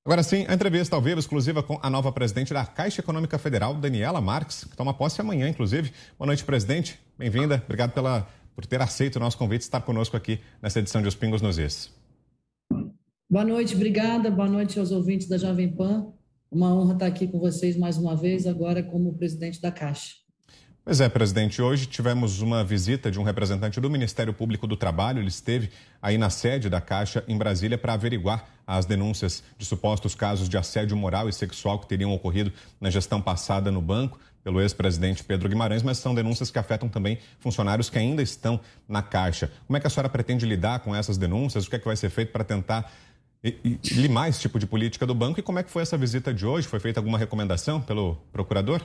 Agora sim, a entrevista ao vivo exclusiva com a nova presidente da Caixa Econômica Federal, Daniela Marques, que toma posse amanhã, inclusive. Boa noite, presidente. Bem-vinda. Obrigado por ter aceito o nosso convite e estar conosco aqui nessa edição de Os Pingos nos Is. Boa noite, obrigada. Boa noite aos ouvintes da Jovem Pan. Uma honra estar aqui com vocês mais uma vez, agora como presidente da Caixa. Pois é, presidente, hoje tivemos uma visita de um representante do Ministério Público do Trabalho. Ele esteve aí na sede da Caixa em Brasília para averiguar as denúncias de supostos casos de assédio moral e sexual que teriam ocorrido na gestão passada no banco pelo ex-presidente Pedro Guimarães, mas são denúncias que afetam também funcionários que ainda estão na Caixa. Como é que a senhora pretende lidar com essas denúncias? O que é que vai ser feito para tentar limar esse tipo de política do banco? E como é que foi essa visita de hoje? Foi feita alguma recomendação pelo procurador?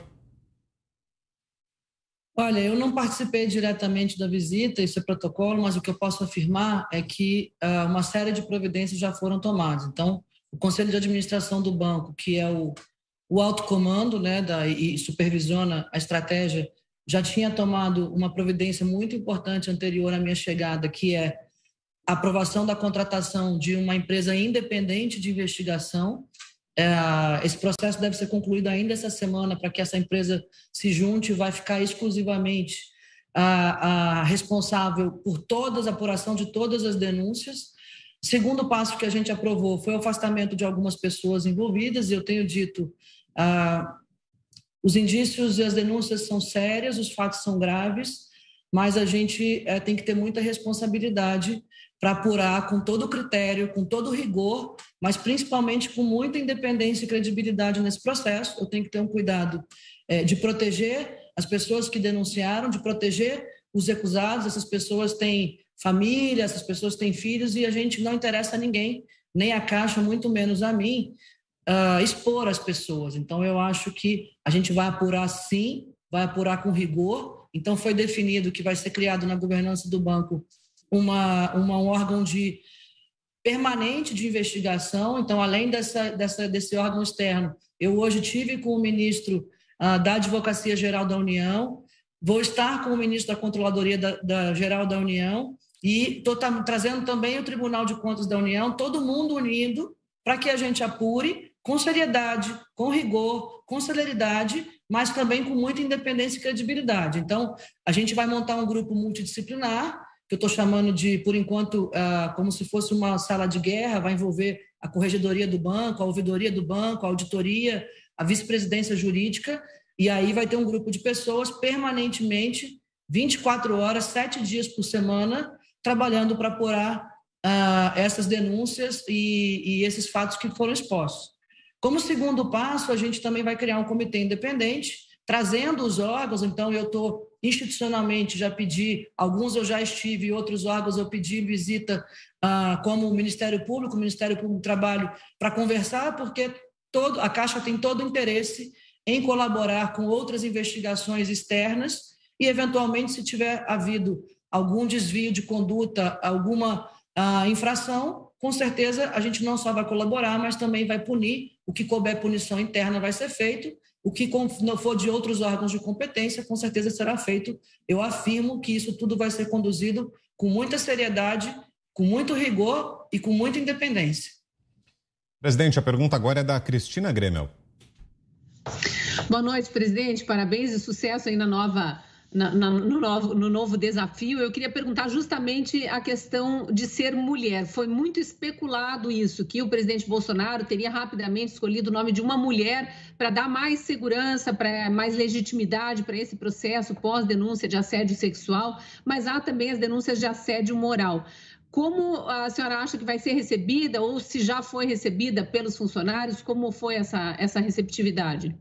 Olha, eu não participei diretamente da visita, isso é protocolo, mas o que eu posso afirmar é que uma série de providências já foram tomadas. Então, o Conselho de Administração do banco, que é o alto comando, né, e supervisiona a estratégia, já tinha tomado uma providência muito importante anterior à minha chegada, que é a aprovação da contratação de uma empresa independente de investigação. Esse processo deve ser concluído ainda essa semana para que essa empresa se junte e vai ficar exclusivamente responsável por toda a apuração de todas as denúncias. O segundo passo que a gente aprovou foi o afastamento de algumas pessoas envolvidas, e eu tenho dito, os indícios e as denúncias são sérias, os fatos são graves, mas a gente tem que ter muita responsabilidade para apurar com todo o critério, com todo o rigor, mas principalmente com muita independência e credibilidade nesse processo. Eu tenho que ter um cuidado de proteger as pessoas que denunciaram, de proteger os acusados. Essas pessoas têm família, essas pessoas têm filhos, e a gente não interessa a ninguém, nem a Caixa, muito menos a mim, expor as pessoas. Então, eu acho que a gente vai apurar sim, vai apurar com rigor. Então, foi definido que vai ser criado na governança do banco um órgão permanente de investigação. Então, além desse órgão externo, eu hoje tive com o ministro da Advocacia Geral da União, vou estar com o ministro da Controladoria Geral da União e estou trazendo também o Tribunal de Contas da União, todo mundo unido para que a gente apure com seriedade, com rigor, com celeridade, mas também com muita independência e credibilidade. Então, a gente vai montar um grupo multidisciplinar, que eu estou chamando de, por enquanto, como se fosse uma sala de guerra. Vai envolver a Corregedoria do Banco, a Ouvidoria do Banco, a Auditoria, a Vice-Presidência Jurídica, e aí vai ter um grupo de pessoas permanentemente, 24 horas, 7 dias por semana, trabalhando para apurar essas denúncias e esses fatos que foram expostos. Como segundo passo, a gente também vai criar um comitê independente, trazendo os órgãos. Então, eu estou institucionalmente, já pedi, alguns eu já estive, outros órgãos eu pedi visita, como o Ministério Público do Trabalho, para conversar, porque a Caixa tem todo o interesse em colaborar com outras investigações externas e, eventualmente, se tiver havido algum desvio de conduta, alguma infração, com certeza a gente não só vai colaborar, mas também vai punir. O que couber punição interna vai ser feito. O que não for de outros órgãos de competência, com certeza será feito. Eu afirmo que isso tudo vai ser conduzido com muita seriedade, com muito rigor e com muita independência. Presidente, a pergunta agora é da Cristina Gremel. Boa noite, presidente. Parabéns e sucesso aí no novo desafio. Eu queria perguntar justamente a questão de ser mulher. Foi muito especulado isso, que o presidente Bolsonaro teria rapidamente escolhido o nome de uma mulher para dar mais segurança, para mais legitimidade para esse processo pós-denúncia de assédio sexual, mas há também as denúncias de assédio moral. Como a senhora acha que vai ser recebida, ou se já foi recebida pelos funcionários? Como foi essa receptividade?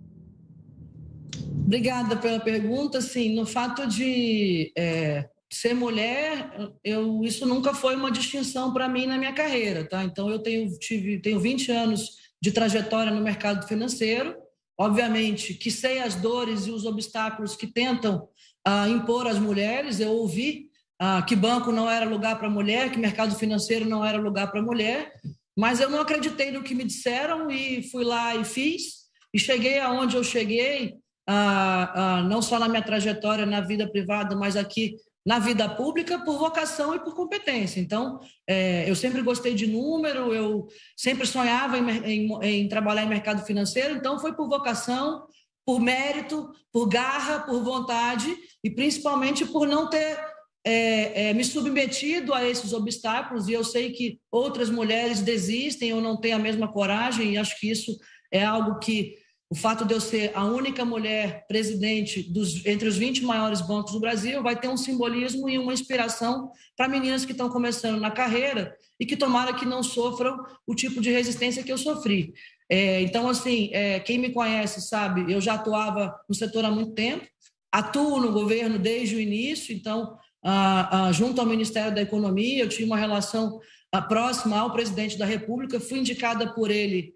Obrigada pela pergunta. Sim, no fato de ser mulher, isso nunca foi uma distinção para mim na minha carreira, tá? Então, eu tenho 20 anos de trajetória no mercado financeiro. Obviamente que sei as dores e os obstáculos que tentam impor às mulheres. Eu ouvi que banco não era lugar para mulher, que mercado financeiro não era lugar para mulher, mas eu não acreditei no que me disseram e fui lá e fiz, e cheguei aonde eu cheguei, não só na minha trajetória na vida privada, mas aqui na vida pública por vocação e por competência. Então, eu sempre gostei de número, eu sempre sonhava em trabalhar em mercado financeiro, então foi por vocação, por mérito, por garra, por vontade e principalmente por não ter me submetido a esses obstáculos. E eu sei que outras mulheres desistem ou não têm a mesma coragem, e acho que isso é algo que o fato de eu ser a única mulher presidente entre os 20 maiores bancos do Brasil vai ter um simbolismo e uma inspiração para meninas que estão começando na carreira e que tomara que não sofram o tipo de resistência que eu sofri. Então, assim, quem me conhece sabe, eu já atuava no setor há muito tempo, atuo no governo desde o início, então, junto ao Ministério da Economia, eu tinha uma relação próxima ao presidente da República, fui indicada por ele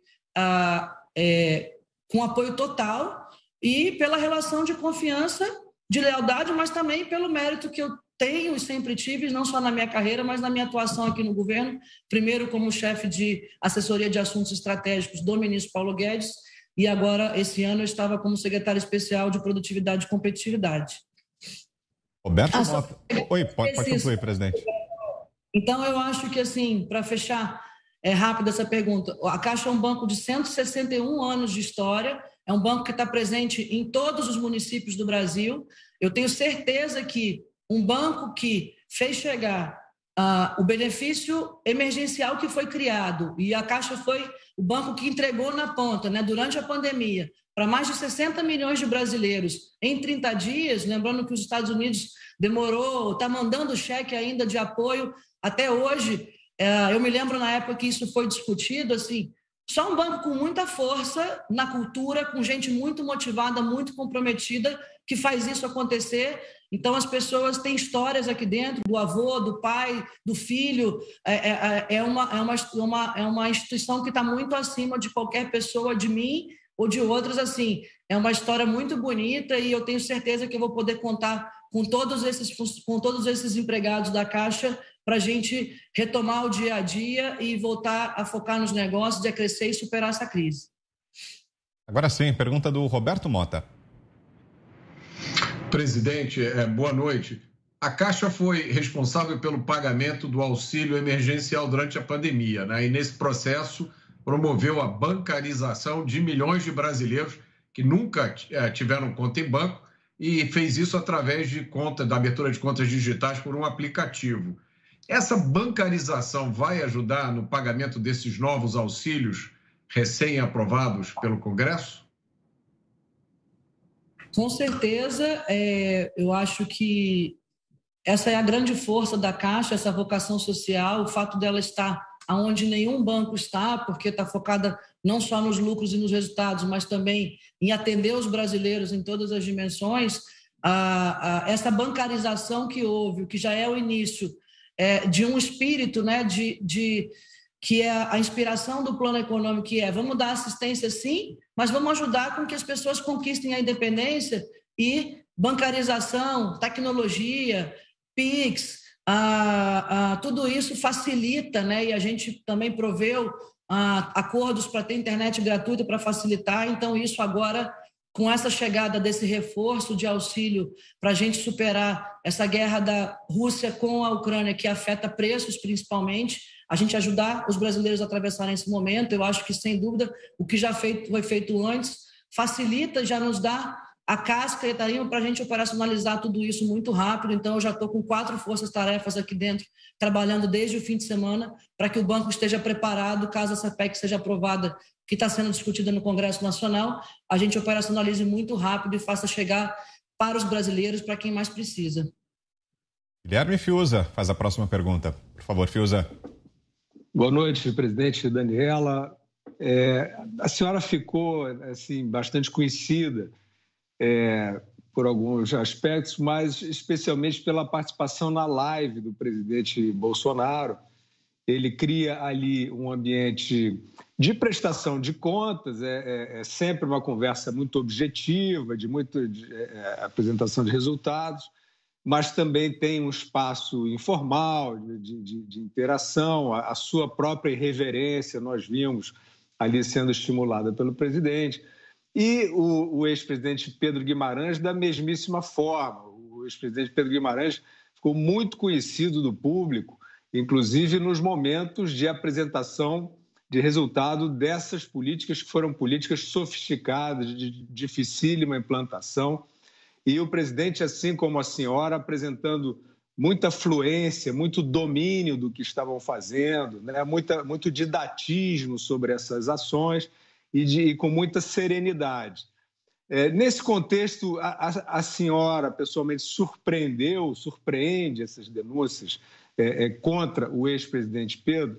com apoio total e pela relação de confiança, de lealdade, mas também pelo mérito que eu tenho e sempre tive, não só na minha carreira, mas na minha atuação aqui no governo, primeiro como chefe de assessoria de assuntos estratégicos do ministro Paulo Guedes e agora, esse ano, eu estava como secretário especial de produtividade e competitividade. Roberto Mota. Oi, pode concluir, presidente. Então, eu acho que, assim, para fechar rápido essa pergunta, a Caixa é um banco de 161 anos de história, é um banco que está presente em todos os municípios do Brasil. Eu tenho certeza que um banco que fez chegar o benefício emergencial que foi criado, e a Caixa foi o banco que entregou na ponta, né, durante a pandemia, para mais de 60 milhões de brasileiros em 30 dias, lembrando que os Estados Unidos demorou, está mandando cheque ainda de apoio até hoje. Eu me lembro na época que isso foi discutido, assim, só um banco com muita força na cultura, com gente muito motivada, muito comprometida, que faz isso acontecer. Então, as pessoas têm histórias aqui dentro, do avô, do pai, do filho. É uma instituição que está muito acima de qualquer pessoa, de mim ou de outros. Assim, é uma história muito bonita e eu tenho certeza que eu vou poder contar com todos esses empregados da Caixa para a gente retomar o dia a dia e voltar a focar nos negócios, a crescer e superar essa crise. Agora sim, pergunta do Roberto Mota. Presidente, boa noite. A Caixa foi responsável pelo pagamento do auxílio emergencial durante a pandemia, né? E nesse processo promoveu a bancarização de milhões de brasileiros que nunca tiveram conta em banco e fez isso através da abertura de contas digitais por um aplicativo. Essa bancarização vai ajudar no pagamento desses novos auxílios recém-aprovados pelo Congresso? Com certeza, eu acho que essa é a grande força da Caixa, essa vocação social, o fato dela estar onde nenhum banco está, porque está focada não só nos lucros e nos resultados, mas também em atender os brasileiros em todas as dimensões. Essa bancarização que houve, que já é o início de um espírito, né, que é a inspiração do plano econômico, que vamos dar assistência sim, mas vamos ajudar com que as pessoas conquistem a independência, e bancarização, tecnologia, PIX, tudo isso facilita, né? E a gente também proveu acordos para ter internet gratuita para facilitar. Então, isso agora, com essa chegada desse reforço de auxílio para a gente superar essa guerra da Rússia com a Ucrânia, que afeta preços principalmente, a gente ajudar os brasileiros a atravessarem esse momento, eu acho que, sem dúvida, o que já foi feito antes facilita, já nos dá a casca e a tarimba para a gente operacionalizar tudo isso muito rápido. Então, eu já estou com 4 forças-tarefas aqui dentro, trabalhando desde o fim de semana, para que o banco esteja preparado, caso essa PEC seja aprovada, que está sendo discutida no Congresso Nacional, a gente operacionalize muito rápido e faça chegar para os brasileiros, para quem mais precisa. Guilherme Fiuza faz a próxima pergunta. Por favor, Fiuza. Boa noite, presidente Daniela. A senhora ficou assim, bastante conhecida por alguns aspectos, mas especialmente pela participação na live do presidente Bolsonaro. Ele cria ali um ambiente de prestação de contas, sempre uma conversa muito objetiva, de apresentação de resultados, mas também tem um espaço informal de interação, a sua própria irreverência, nós vimos ali sendo estimulada pelo presidente. E o ex-presidente Pedro Guimarães, da mesmíssima forma. O ex-presidente Pedro Guimarães ficou muito conhecido do público, inclusive nos momentos de apresentação de resultado dessas políticas, que foram políticas sofisticadas, de dificílima implantação. E o presidente, assim como a senhora, apresentando muita fluência, muito domínio do que estavam fazendo, né? Muito didatismo sobre essas ações e com muita serenidade. Nesse contexto, a senhora pessoalmente surpreende essas denúncias contra o ex-presidente Pedro?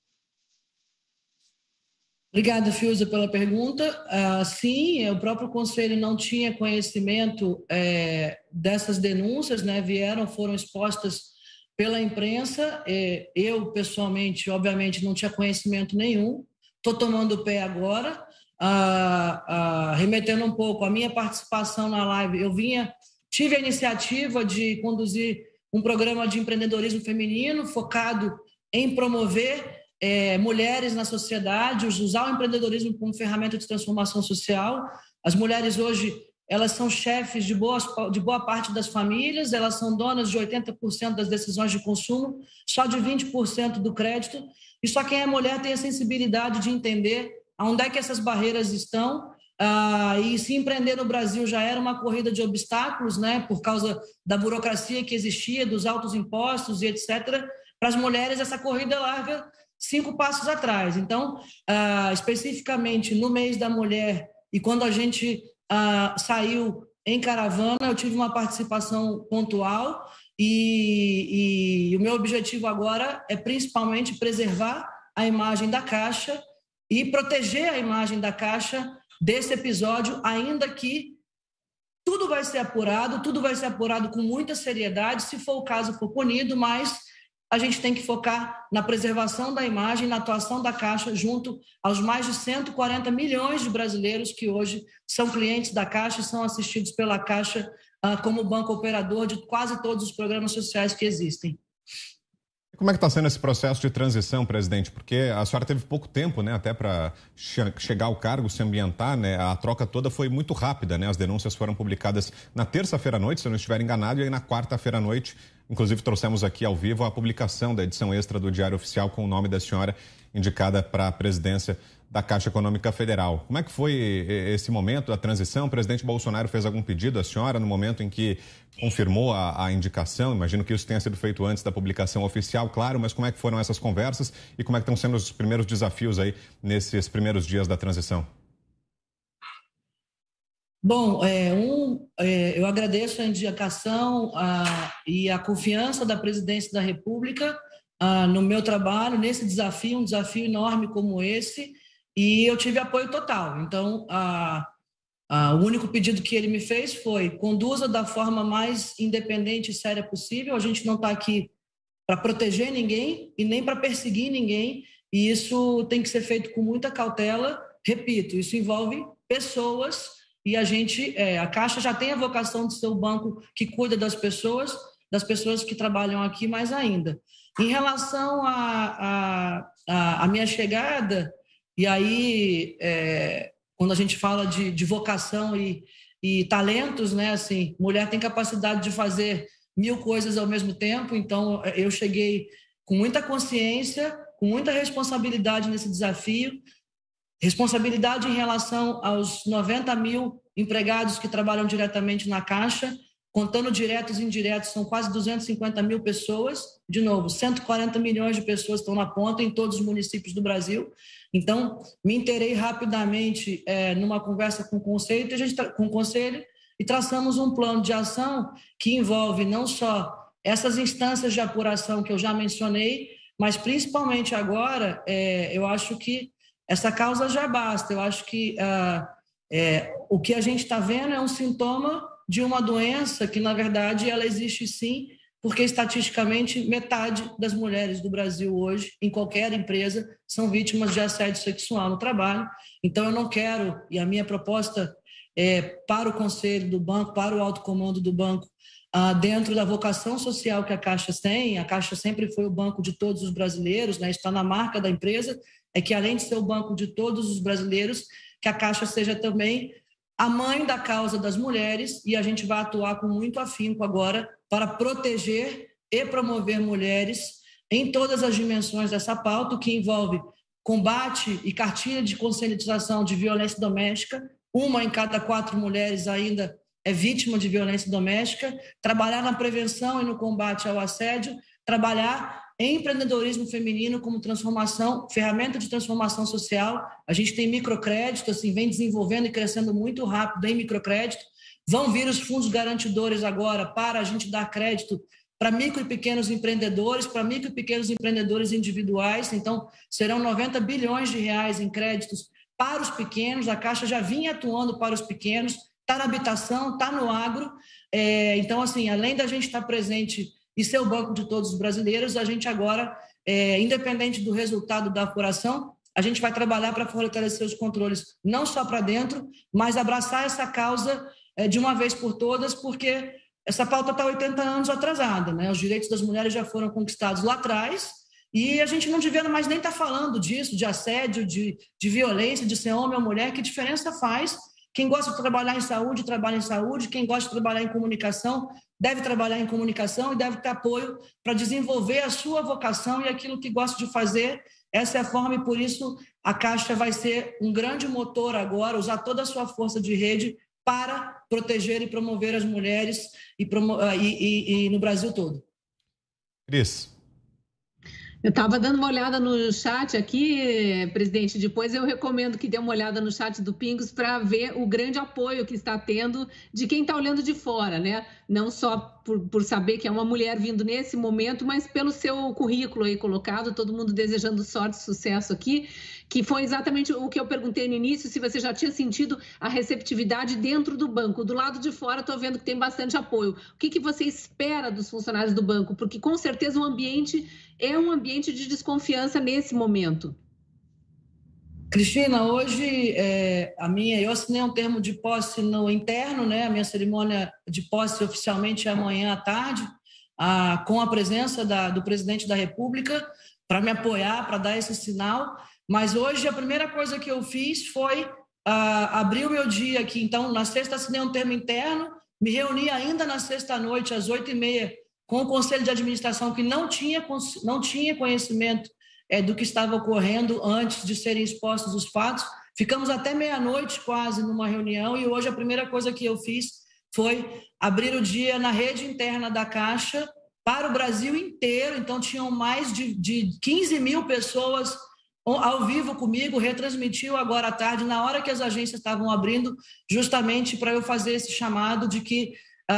Obrigada, Fiuza, pela pergunta. Sim, o próprio Conselho não tinha conhecimento dessas denúncias, né? Foram expostas pela imprensa. Eu, pessoalmente, obviamente, não tinha conhecimento nenhum. Estou tomando o pé agora, remetendo um pouco à minha participação na live. Tive a iniciativa de conduzir um programa de empreendedorismo feminino focado em promover mulheres na sociedade, usar o empreendedorismo como ferramenta de transformação social. As mulheres hoje, elas são chefes de boa parte das famílias, elas são donas de 80% das decisões de consumo, só de 20% do crédito, e só quem é mulher tem a sensibilidade de entender onde é que essas barreiras estão. E se empreender no Brasil já era uma corrida de obstáculos, né, por causa da burocracia que existia, dos altos impostos e etc. Para as mulheres, essa corrida larga 5 passos atrás. Então, especificamente no mês da mulher, e quando a gente saiu em caravana, eu tive uma participação pontual e o meu objetivo agora é principalmente preservar a imagem da Caixa e proteger a imagem da Caixa desse episódio, ainda que tudo vai ser apurado com muita seriedade, se for o caso, for punido, mas a gente tem que focar na preservação da imagem, na atuação da Caixa junto aos mais de 140 milhões de brasileiros que hoje são clientes da Caixa e são assistidos pela Caixa como banco operador de quase todos os programas sociais que existem. Como é que está sendo esse processo de transição, presidente? Porque a senhora teve pouco tempo, né, até para chegar ao cargo, se ambientar, né? A troca toda foi muito rápida, né? As denúncias foram publicadas na terça-feira à noite, se eu não estiver enganado, e aí na quarta-feira à noite, inclusive trouxemos aqui ao vivo a publicação da edição extra do Diário Oficial com o nome da senhora indicada para a presidência da Caixa Econômica Federal. Como é que foi esse momento da transição? O presidente Bolsonaro fez algum pedido à senhora no momento em que confirmou a indicação? Imagino que isso tenha sido feito antes da publicação oficial, claro, mas como é que foram essas conversas e como é que estão sendo os primeiros desafios aí nesses primeiros dias da transição? Bom, eu agradeço a indicação e a confiança da Presidência da República no meu trabalho, nesse desafio, um desafio enorme como esse, e eu tive apoio total. Então, o único pedido que ele me fez foi: conduza da forma mais independente e séria possível. A gente não está aqui para proteger ninguém e nem para perseguir ninguém, e isso tem que ser feito com muita cautela. Repito, isso envolve pessoas, e a Caixa já tem a vocação de ser o banco que cuida das pessoas que trabalham aqui mais ainda. Em relação à minha chegada, e aí, quando a gente fala de vocação e talentos, né, assim, mulher tem capacidade de fazer 1000 coisas ao mesmo tempo, então eu cheguei com muita consciência, com muita responsabilidade nesse desafio, responsabilidade em relação aos 90 mil empregados que trabalham diretamente na Caixa, contando diretos e indiretos, são quase 250 mil pessoas. De novo, 140 milhões de pessoas estão na ponta em todos os municípios do Brasil. Então, me inteirei rapidamente numa conversa com o Conselho e traçamos um plano de ação que envolve não só essas instâncias de apuração que eu já mencionei, mas principalmente agora, eu acho que essa causa já basta. Eu acho que o que a gente está vendo é um sintoma de uma doença que, na verdade, ela existe sim, porque estatisticamente metade das mulheres do Brasil hoje, em qualquer empresa, são vítimas de assédio sexual no trabalho. Então, eu não quero, e a minha proposta para o Conselho do Banco, para o alto comando do banco, dentro da vocação social que a Caixa tem, a Caixa sempre foi o banco de todos os brasileiros, né? Está na marca da empresa, é que além de ser o banco de todos os brasileiros, que a Caixa seja também a mãe da causa das mulheres, e a gente vai atuar com muito afinco agora para proteger e promover mulheres em todas as dimensões dessa pauta, que envolve combate e cartilha de conscientização de violência doméstica. 1 em cada 4 mulheres ainda é vítima de violência doméstica, trabalhar na prevenção e no combate ao assédio, trabalhar em empreendedorismo feminino como transformação, ferramenta de transformação social. A gente tem microcrédito, assim, vem desenvolvendo e crescendo muito rápido em microcrédito. Vão vir os fundos garantidores agora para a gente dar crédito para micro e pequenos empreendedores, para micro e pequenos empreendedores individuais. Então, serão 90 bilhões de reais em créditos para os pequenos. A Caixa já vinha atuando para os pequenos, está na habitação, está no agro. Então, assim, além da gente estar presente e ser o banco de todos os brasileiros, a gente agora, independente do resultado da apuração, a gente vai trabalhar para fortalecer os controles, não só para dentro, mas abraçar essa causa de uma vez por todas, porque essa pauta está 80 anos atrasada, né? Os direitos das mulheres já foram conquistados lá atrás e a gente não devia mais nem estar falando disso, de assédio, de violência, de ser homem ou mulher. Que diferença faz? Quem gosta de trabalhar em saúde, trabalha em saúde. Quem gosta de trabalhar em comunicação, deve trabalhar em comunicação e deve ter apoio para desenvolver a sua vocação e aquilo que gosta de fazer. Essa é a forma e, por isso, a Caixa vai ser um grande motor agora, usar toda a sua força de rede para proteger e promover as mulheres e no Brasil todo. Cris. Eu estava dando uma olhada no chat aqui, presidente. Depois eu recomendo que dê uma olhada no chat do Pingos para ver o grande apoio que está tendo de quem está olhando de fora, né? Não só por saber que é uma mulher vindo nesse momento, mas pelo seu currículo aí colocado, todo mundo desejando sorte e sucesso aqui, que foi exatamente o que eu perguntei no início, se você já tinha sentido a receptividade dentro do banco. Do lado de fora, estou vendo que tem bastante apoio. O que você espera dos funcionários do banco? Porque, com certeza, o ambiente é um ambiente de desconfiança nesse momento. Cristina, hoje eu assinei um termo de posse no interno, né? A minha cerimônia de posse oficialmente é amanhã à tarde, com a presença do presidente da República, para me apoiar, para dar esse sinal. Mas hoje a primeira coisa que eu fiz foi abrir o meu dia aqui. Então, na sexta assinei um termo interno, me reuni ainda na sexta-noite, às 8h30, com o Conselho de Administração, que não tinha conhecimento do que estava ocorrendo antes de serem expostos os fatos. Ficamos até meia-noite quase numa reunião e hoje a primeira coisa que eu fiz foi abrir o dia na rede interna da Caixa para o Brasil inteiro. Então, tinham mais de 15 mil pessoas ao vivo comigo, retransmitiu agora à tarde, na hora que as agências estavam abrindo, justamente para eu fazer esse chamado de que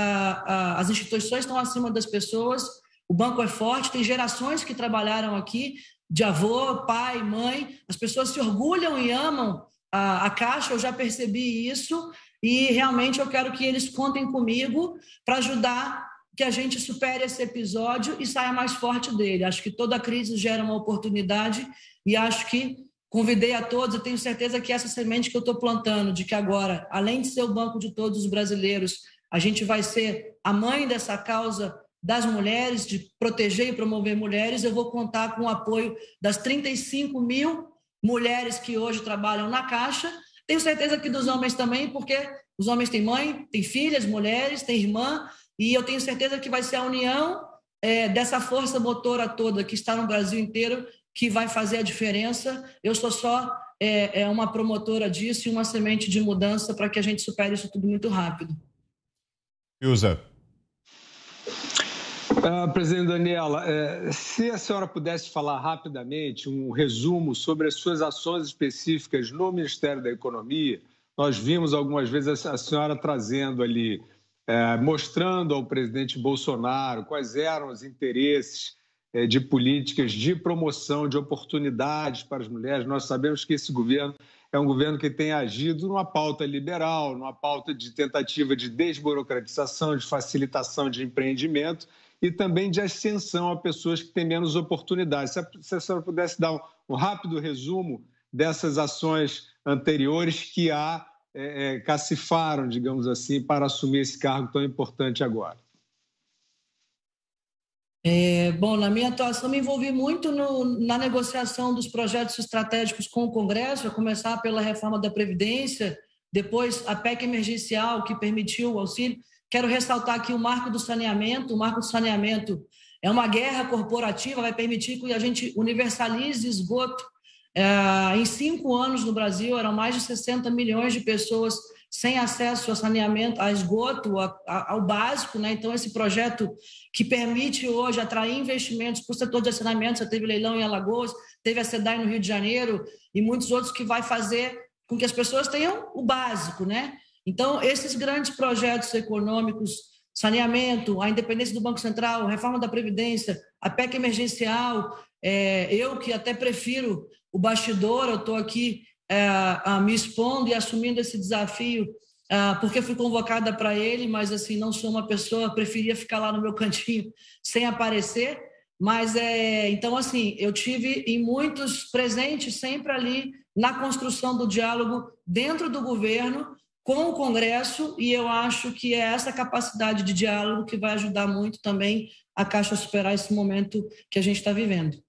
as instituições estão acima das pessoas, o banco é forte, tem gerações que trabalharam aqui, de avô, pai, mãe, as pessoas se orgulham e amam a Caixa, eu já percebi isso, e realmente eu quero que eles contem comigo para ajudar que a gente supere esse episódio e saia mais forte dele. Acho que toda crise gera uma oportunidade e acho que convidei a todos, eu tenho certeza que essa semente que eu estou plantando, de que agora, além de ser o banco de todos os brasileiros, a gente vai ser a mãe dessa causa das mulheres, de proteger e promover mulheres. Eu vou contar com o apoio das 35 mil mulheres que hoje trabalham na Caixa. Tenho certeza que dos homens também, porque os homens têm mãe, têm filhas, mulheres, têm irmã, e eu tenho certeza que vai ser a união dessa força motora toda que está no Brasil inteiro que vai fazer a diferença. Eu sou só uma promotora disso e uma semente de mudança para que a gente supere isso tudo muito rápido. Ilza. Presidente Daniela, se a senhora pudesse falar rapidamente um resumo sobre as suas ações específicas no Ministério da Economia. Nós vimos algumas vezes a senhora trazendo ali, mostrando ao presidente Bolsonaro quais eram os interesses de políticas de promoção de oportunidades para as mulheres. Nós sabemos que esse governo é um governo que tem agido numa pauta liberal, numa pauta de tentativa de desburocratização, de facilitação de empreendimento e também de ascensão a pessoas que têm menos oportunidades. Se a senhora pudesse dar um rápido resumo dessas ações anteriores que cacifaram, digamos assim, para assumir esse cargo tão importante agora. Bom, na minha atuação me envolvi muito na negociação dos projetos estratégicos com o Congresso, a começar pela reforma da Previdência, depois a PEC emergencial que permitiu o auxílio. Quero ressaltar aqui o marco do saneamento. O marco do saneamento É uma guerra corporativa, vai permitir que a gente universalize esgoto. Em 5 anos no Brasil, eram mais de 60 milhões de pessoas sem acesso a saneamento, a esgoto, ao básico, né? Então, esse projeto que permite hoje atrair investimentos para o setor de saneamento, você teve leilão em Alagoas, teve a SEDAI no Rio de Janeiro e muitos outros, que vai fazer com que as pessoas tenham o básico, né? Então, esses grandes projetos econômicos, saneamento, a independência do Banco Central, reforma da Previdência, a PEC emergencial, eu que até prefiro o bastidor, eu estou aqui me expondo e assumindo esse desafio, porque fui convocada para ele, mas assim, não sou uma pessoa, preferia ficar lá no meu cantinho sem aparecer, mas então assim, eu tive em muitos presentes sempre ali na construção do diálogo dentro do governo com o Congresso, e eu acho que é essa capacidade de diálogo que vai ajudar muito também a Caixa a superar esse momento que a gente está vivendo.